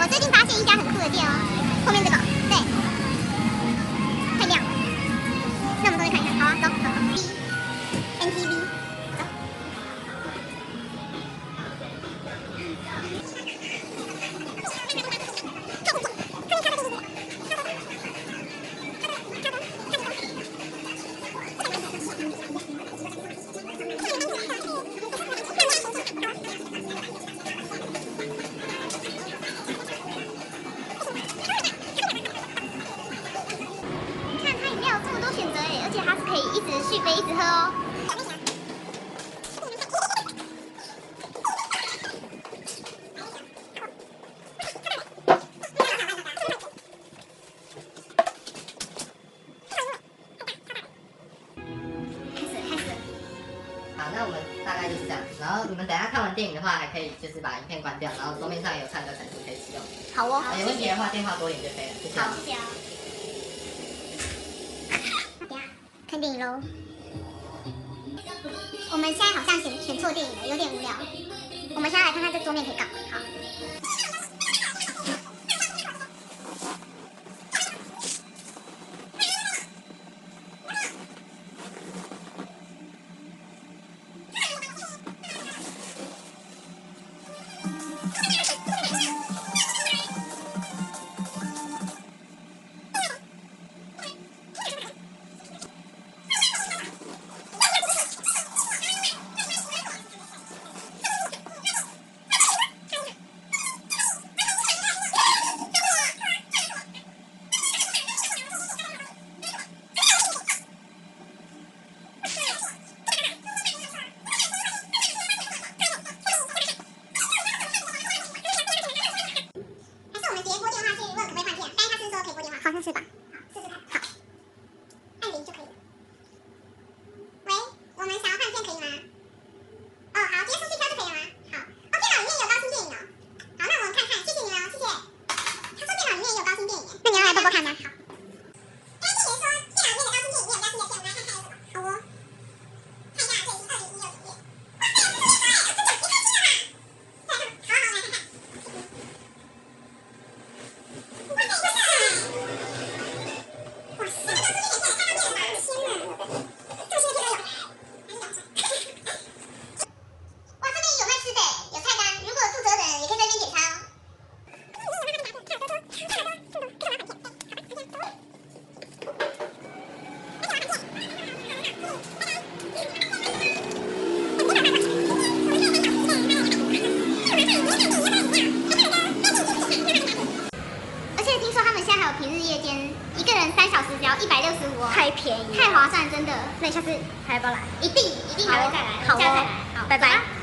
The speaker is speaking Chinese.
最近发现一家很酷的店哦，后面这个，对，太亮了。那我们过去看一看，好啊，走走走。NTV，走。而且它是可以一直续杯一直喝哦。开始。 好，那我们大概就是这样。然后你们等一下看完电影的话，还可以就是把影片关掉，然后桌面上也有唱歌程度可以使用。 好哦。 有问题的话，电话拨1就可以了。谢谢。 好，谢谢哦。看电影喽。我们现在好像选错电影了，有点无聊。我们现在来看看这桌面可以干嘛。好。好像是吧，试试看。好，按0就可以了。喂，我们想要换片可以吗？哦，好，直接出去挑就可以了吗？好。哦，电脑里面有高清电影哦。好，那我们看看，谢谢你哦，谢谢。他说电脑里面也有高清电影耶，那你要来播播看吗？好。刚刚店员说电脑里面的高清电影也有高清的片，我们来看看有什么。好哦。看一下，这里是2016的片。哇塞，这么厉害，真的，别开心了吧？好好，来看看。平日夜间一个人3小时只要165哦，太便宜，太划算，真的。那你下次还要不要来？一定还会再来，好哦，好，拜拜。